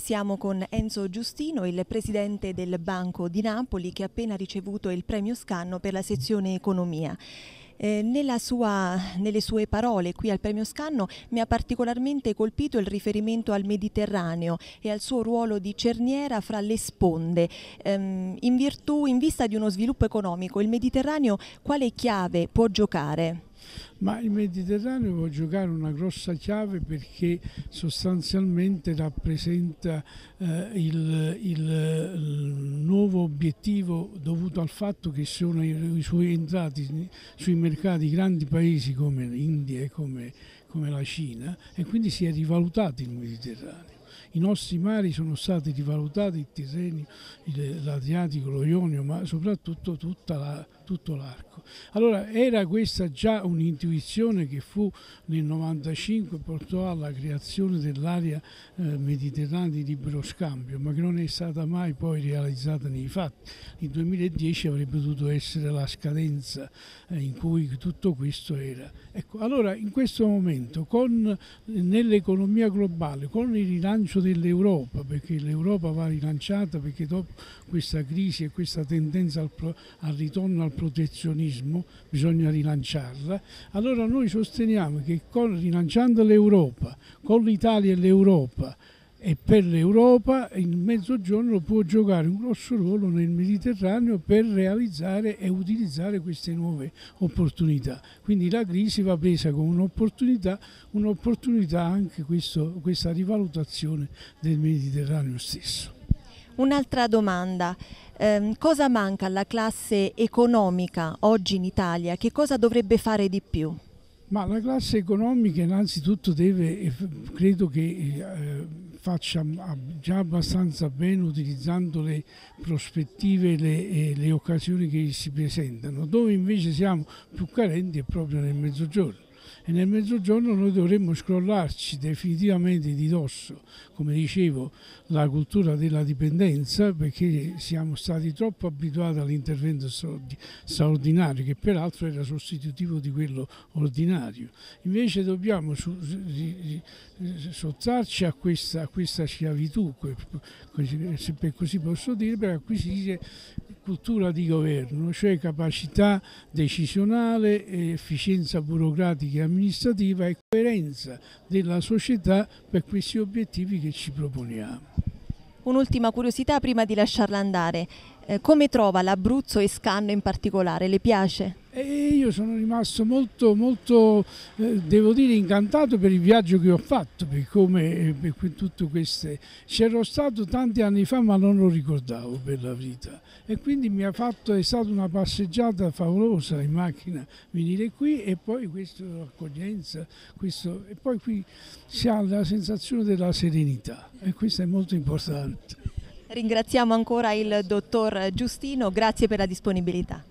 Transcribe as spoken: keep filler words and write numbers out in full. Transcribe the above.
Siamo con Enzo Giustino, il presidente del Banco di Napoli, che ha appena ricevuto il premio Scanno per la sezione Economia. Eh, nella sua, nelle sue parole qui al premio Scanno mi ha particolarmente colpito il riferimento al Mediterraneo e al suo ruolo di cerniera fra le sponde. Ehm, in virtù, in vista di uno sviluppo economico, il Mediterraneo quale chiave può giocare? Ma il Mediterraneo può giocare una grossa chiave perché sostanzialmente rappresenta eh, il, il, il nuovo obiettivo dovuto al fatto che sono i, i suoi entrati sui mercati grandi paesi come l'India e come, come la Cina, e quindi si è rivalutato il Mediterraneo. I nostri mari sono stati rivalutati, il Tirrenio, l'Adriatico, lo Ionio, ma soprattutto tutta la, tutto l'arco. Allora era questa già un'intuizione che fu nel novantacinque, portò alla creazione dell'area eh, mediterranea di libero scambio, ma che non è stata mai poi realizzata nei fatti. Il duemiladieci avrebbe dovuto essere la scadenza eh, in cui tutto questo era. Ecco, allora in questo momento, con, nell'economia globale, con il rilancio dell'Europa, perché l'Europa va rilanciata, perché dopo questa crisi e questa tendenza al, pro, al ritorno al protezionismo bisogna rilanciarla. Allora noi sosteniamo che con, rilanciando l'Europa, con l'Italia e l'Europa e per l'Europa, il Mezzogiorno può giocare un grosso ruolo nel Mediterraneo per realizzare e utilizzare queste nuove opportunità. Quindi la crisi va presa come un'opportunità, un'opportunità anche questo, questa rivalutazione del Mediterraneo stesso. Un'altra domanda, eh, cosa manca alla classe economica oggi in Italia? Che cosa dovrebbe fare di più? Ma la classe economica innanzitutto deve, credo che eh, faccia già abbastanza bene utilizzando le prospettive e le, le occasioni che si presentano. Dove invece siamo più carenti è proprio nel Mezzogiorno. E nel Mezzogiorno noi dovremmo scrollarci definitivamente di dosso, come dicevo, la cultura della dipendenza, perché siamo stati troppo abituati all'intervento straordinario, che peraltro era sostitutivo di quello ordinario. Invece dobbiamo sottrarci a questa, a questa schiavitù, se per così posso dire, per acquisire cultura di governo, cioè capacità decisionale, efficienza burocratica e amministrativa e coerenza della società per questi obiettivi che ci proponiamo. Un'ultima curiosità prima di lasciarla andare, eh, come trova l'Abruzzo e Scanno in particolare? Le piace? E io sono rimasto molto, molto eh, devo dire, incantato per il viaggio che ho fatto, per come per tutte queste. C'ero stato tanti anni fa ma non lo ricordavo per la verità, e quindi mi ha fatto, è stata una passeggiata favolosa in macchina venire qui, e poi questa accoglienza, questo, e poi qui si ha la sensazione della serenità, e questo è molto importante. Ringraziamo ancora il dottor Giustino, grazie per la disponibilità.